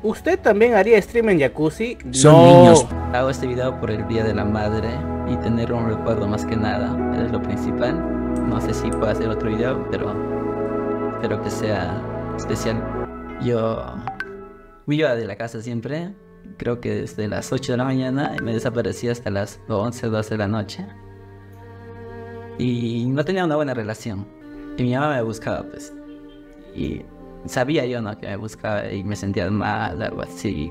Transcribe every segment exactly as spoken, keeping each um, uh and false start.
¿Usted también haría stream en Jacuzzi? Son No. niños. Hago este video por el Día de la Madre y tener un recuerdo más que nada, es lo principal. No sé si puedo hacer otro video, pero espero que sea especial. Yo iba de la casa siempre, creo que desde las ocho de la mañana y me desaparecía hasta las once, doce de la noche. Y no tenía una buena relación. Y mi mamá me buscaba, pues. Y sabía yo, ¿no? Que me buscaba y me sentía mal, algo así.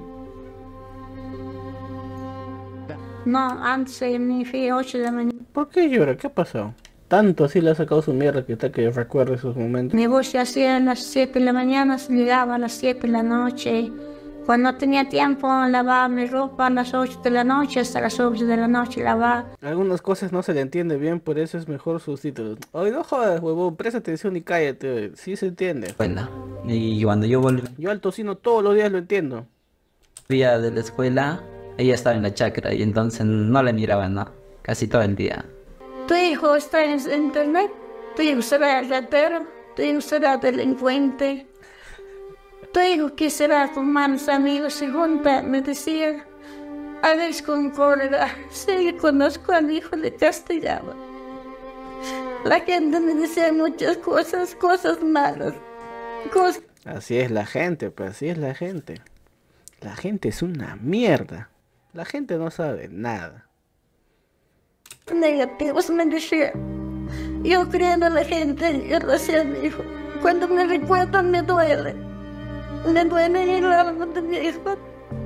No, antes de mí fui ocho de la mañana. ¿Por qué llora? ¿Qué ha pasado? Tanto así le ha sacado su mierda que está que recuerda esos momentos. Mi voz se hacía a las siete de la mañana, se llegaba a las siete de la noche. Cuando no tenía tiempo, lavaba mi ropa a las ocho de la noche, hasta las ocho de la noche lavaba. Algunas cosas no se le entiende bien, por eso es mejor sus títulos. Oye, no jodas, huevón, presta atención y cállate, sí se entiende. Escuela. Y cuando yo volví Yo al tocino todos los días lo entiendo. de la escuela, ella estaba en la chacra y entonces no la miraba, ¿no? Casi todo el día. Tu hijo está en internet, tu hijo será ratero, tu hijo será delincuente. Tu hijo que será con malos amigos se junta, me decía. A veces con cólera, sí, conozco al hijo de Castellano. La gente me decía muchas cosas, cosas malas. Cosas... Así es la gente, pues así es la gente. La gente es una mierda. La gente no sabe nada. Negativos, me decía. Yo creyendo en la gente, yo lo hacía a mi hijo. Cuando me recuerdan me duele. Me duele el alma de mi hijo.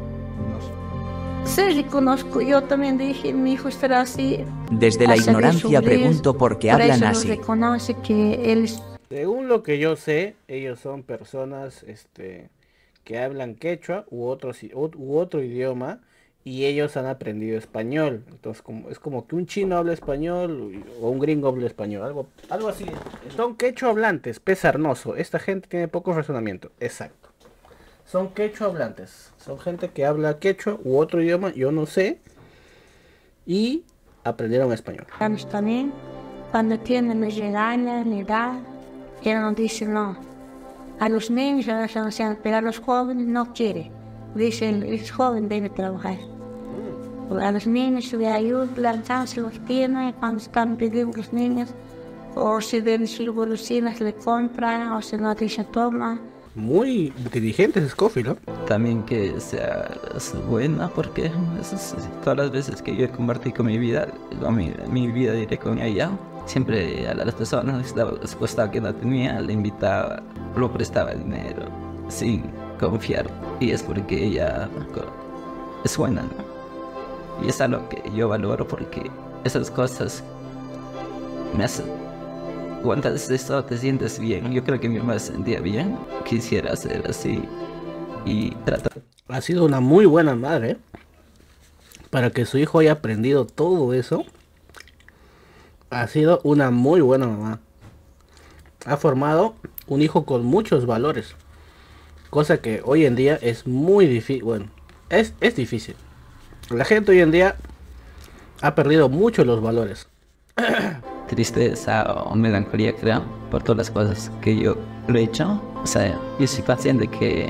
Sí, reconozco, yo también dije, mi hijo estará así. Desde la ignorancia pregunto por qué Por hablan eso así. reconoce que él es... Según lo que yo sé, ellos son personas este, que hablan quechua u, otros, u otro idioma y ellos han aprendido español. Entonces como, es como que un chino habla español o un gringo habla español, algo, algo así. Son quechua hablantes, pez sarnoso. Esta gente tiene poco razonamiento. Exacto. Son quechua hablantes. Son gente que habla quechua u otro idioma, yo no sé. Y aprendieron español. También, cuando tienen me regaña, le da, él no dice no. A los niños, a los ancianos, pero a los jóvenes no quiere. Dice, el joven debe trabajar. A los niños le ayuda, lanzarse los tiene, cuando están pidiendo los niños, o si den sus golosinas le compran, o si no dice toma. Muy inteligente es Scofield, ¿no? También que sea buena, porque es, es, todas las veces que yo compartí con mi vida, con mi, mi vida diré con ella, siempre a las personas que estaba expuesta que no tenía, le invitaba, lo prestaba dinero, sin confiar. Y es porque ella es buena, ¿no? Y es algo que yo valoro porque esas cosas me hacen... Cuando haces esto te sientes bien. Yo creo que mi mamá se sentía bien. Quisiera ser así y tratar. Ha sido una muy buena madre, ¿eh? Para que su hijo haya aprendido todo eso. Ha sido una muy buena mamá. Ha formado un hijo con muchos valores. Cosa que hoy en día es muy difícil. Bueno, es, es difícil. La gente hoy en día ha perdido mucho los valores. Tristeza o melancolía, creo, por todas las cosas que yo le he hecho. O sea, yo soy paciente que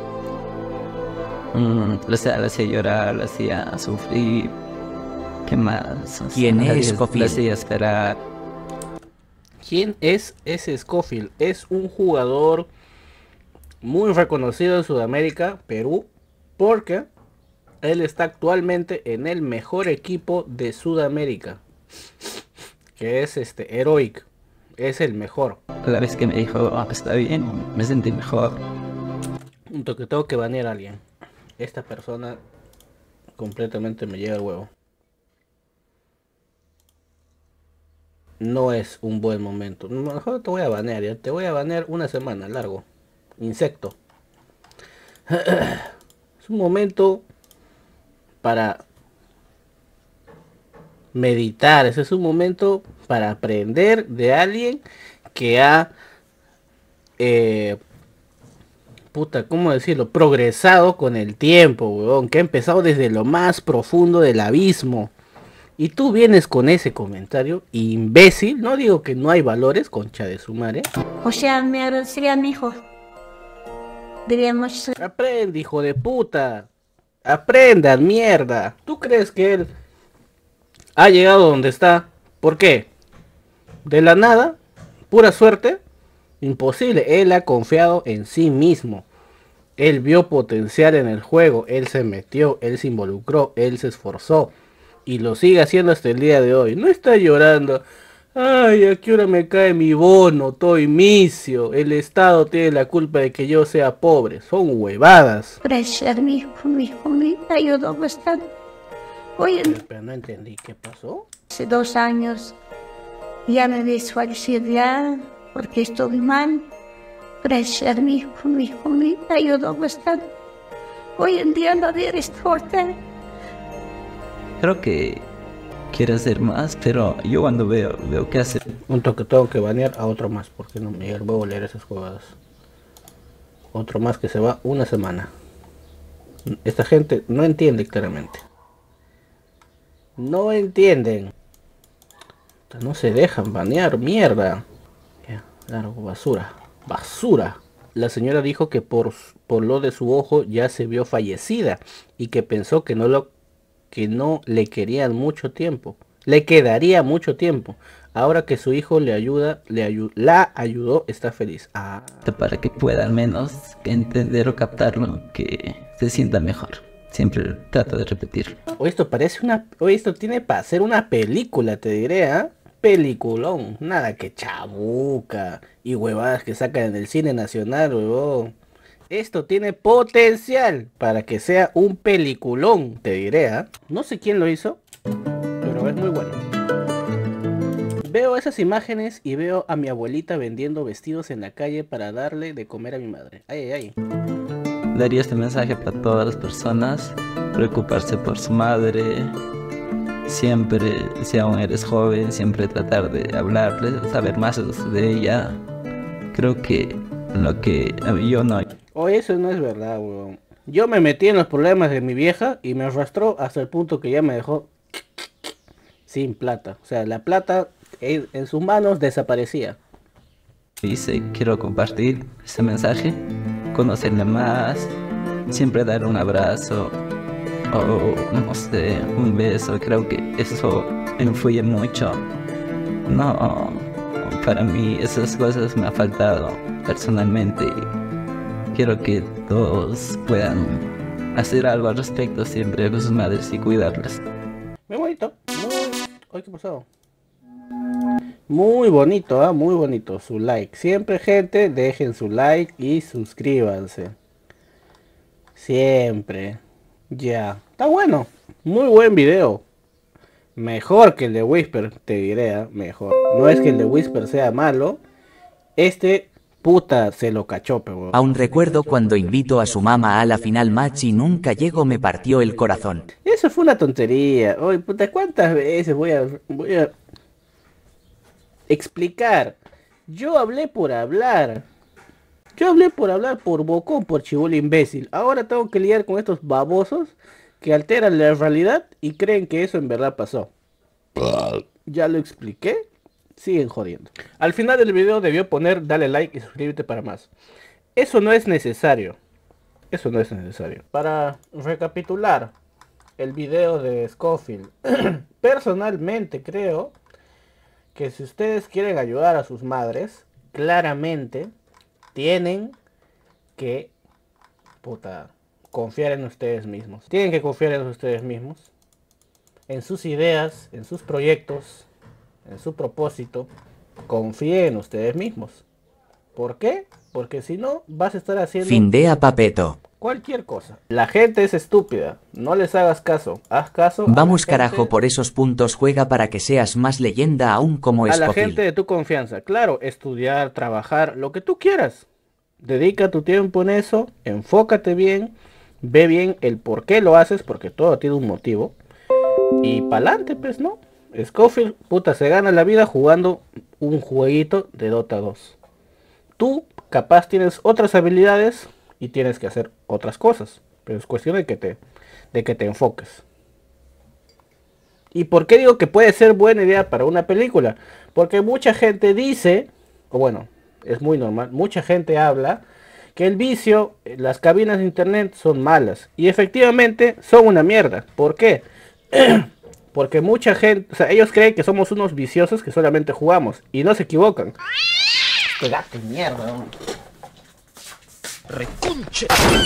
mmm, le hacía, le hacía llorar, le hacía sufrir. ¿Qué más? O sea, ¿Quién es le Scofield? hacía esperar. ¿Quién es ese Scofield? Es un jugador muy reconocido en Sudamérica, Perú, porque él está actualmente en el mejor equipo de Sudamérica, que es este Heroic. Es el mejor. La vez que me dijo, ah, está bien, me sentí mejor. Un toque tengo que banear a alguien. Esta persona completamente me llega al huevo. No es un buen momento. Mejor te voy a banear, ya. Te voy a banear una semana, largo. Insecto. Es un momento para meditar. Ese es un momento para aprender de alguien que ha eh, puta, ¿cómo decirlo? Progresado con el tiempo, weón, que ha empezado desde lo más profundo del abismo. Y tú vienes con ese comentario, imbécil. No digo que no hay valores, concha de su madre. O sea, me agradecería a mi hijo. diríamos, Aprende, hijo de puta. Aprendan, mierda. ¿Tú crees que él ha llegado donde está? ¿Por qué? ¿De la nada? ¿Pura suerte? Imposible. Él ha confiado en sí mismo. Él vio potencial en el juego. Él se metió, él se involucró, él se esforzó. Y lo sigue haciendo hasta el día de hoy. No está llorando. Ay, ¿a qué hora me cae mi bono? Estoy misio. El Estado tiene la culpa de que yo sea pobre. Son huevadas. gracias a mi hijo, mi hijo me ayudó bastante. Hoy en Pero no entendí qué pasó. hace dos años ya me visualicé ya porque estoy mal. Gracias a mi hijo, mi hijo me ayudó bastante. Hoy en día no eres fuerte. Creo que quiere hacer más, pero yo cuando veo, veo que hace... Un toque, tengo que banear a otro más, porque no me vuelvo a leer esas jugadas. Otro más que se va una semana. Esta gente no entiende claramente. No entienden. No se dejan banear, mierda. Ya, claro, basura. Basura. La señora dijo que por, por lo de su ojo ya se vio fallecida y que pensó que no lo que no le querían mucho tiempo. Le quedaría mucho tiempo. Ahora que su hijo le ayuda, le ayu la ayudó, está feliz. Ah. para que pueda al menos entender o captarlo, que se sienta mejor. Siempre trato de repetir. O esto parece una... O esto tiene para ser una película, te diré, ¿ah? ¿eh? Peliculón. Nada que chabuca y huevadas que sacan en el cine nacional, huevón. Esto tiene potencial para que sea un peliculón, te diré, ¿eh? No sé quién lo hizo, pero es muy bueno. Veo esas imágenes y veo a mi abuelita vendiendo vestidos en la calle para darle de comer a mi madre. Ay, ay, ay. Daría este mensaje para todas las personas: preocuparse por su madre. Siempre, si aún eres joven, siempre tratar de hablarle, saber más de ella. Creo que lo que yo no... Oh, eso no es verdad, weón. Yo me metí en los problemas de mi vieja y me arrastró hasta el punto que ya me dejó sin plata. O sea, la plata en, en sus manos desaparecía. Dice, quiero compartir ese mensaje, conocerle más, siempre dar un abrazo o, no sé, un beso. Creo que eso influye mucho. No, para mí esas cosas me han faltado personalmente. Quiero que todos puedan hacer algo al respecto siempre con sus madres y cuidarlas. Muy bonito. Muy... Ay, ¿qué pasó? Muy bonito, ¿eh? Muy bonito. Su like. Siempre, gente, dejen su like y suscríbanse. Siempre. Ya. Está bueno. Muy buen video. Mejor que el de Whisper, te diré, ¿eh? Mejor. No es que el de Whisper sea malo. Este... Puta, se lo cachó, pero... Aún recuerdo cuando invito a su mamá a la final match y nunca llego, me partió el corazón. Eso fue una tontería. Oye, puta, ¿cuántas veces voy a... voy a... explicar? Yo hablé por hablar. Yo hablé por hablar por bocón, por chibolo imbécil. Ahora tengo que lidiar con estos babosos que alteran la realidad y creen que eso en verdad pasó. Ya lo expliqué. Siguen jodiendo. Al final del video debió poner dale like y suscríbete para más. Eso no es necesario. Eso no es necesario. Para recapitular el video de Scofield. Personalmente creo que si ustedes quieren ayudar a sus madres, claramente tienen que puta, confiar en ustedes mismos. Tienen que confiar en ustedes mismos. En sus ideas, en sus proyectos, en su propósito. Confíen en ustedes mismos. ¿Por qué? Porque si no, vas a estar haciendo... Findea Papeto. Cualquier cosa. La gente es estúpida. No les hagas caso. Haz caso. Vamos a la carajo, gente, por esos puntos juega para que seas más leyenda aún como a la Escofil. gente de tu confianza. Claro, estudiar, trabajar, lo que tú quieras. Dedica tu tiempo en eso. Enfócate bien. Ve bien el por qué lo haces. Porque todo tiene un motivo. Y pa'lante, pues, ¿no? Scofield, puta, se gana la vida jugando un jueguito de Dota dos. Tú, capaz, tienes otras habilidades y tienes que hacer otras cosas. Pero es cuestión de que te, de que te enfoques. ¿Y por qué digo que puede ser buena idea para una película? Porque mucha gente dice, o bueno, es muy normal, mucha gente habla que el vicio, las cabinas de internet son malas. Y efectivamente son una mierda. ¿Por qué? Porque mucha gente, o sea, ellos creen que somos unos viciosos que solamente jugamos. Y no se equivocan. Este gato de mierda. Reconche.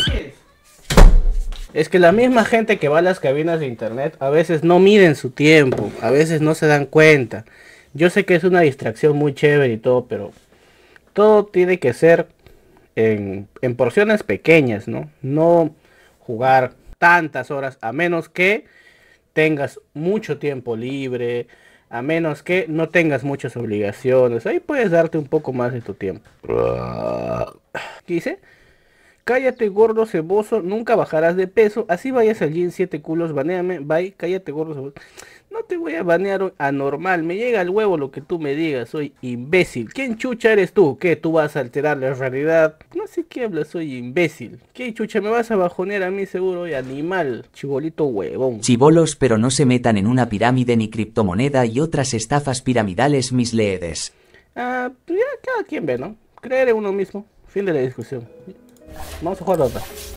Es que la misma gente que va a las cabinas de internet a veces no miden su tiempo, a veces no se dan cuenta. Yo sé que es una distracción muy chévere y todo, pero todo tiene que ser en, en porciones pequeñas, ¿no? No jugar tantas horas, a menos que tengas mucho tiempo libre, a menos que no tengas muchas obligaciones. Ahí puedes darte un poco más de tu tiempo. ¿Qué dice? Cállate gordo ceboso, nunca bajarás de peso. Así vayas al gym siete culos, banéame. Bye, cállate gordo ceboso. No te voy a banear anormal. Me llega al huevo lo que tú me digas. Soy imbécil. ¿Quién chucha eres tú? ¿Qué? ¿Tú vas a alterar la realidad? No sé qué hablas, soy imbécil. ¿Qué chucha me vas a bajonear a mí seguro? Oye, animal, chibolito huevón. Chibolos, pero no se metan en una pirámide ni criptomoneda y otras estafas piramidales misleedes. Ah, pues ya cada quien ve, ¿no? Creer en uno mismo. Fin de la discusión. Vamos a jugar otra.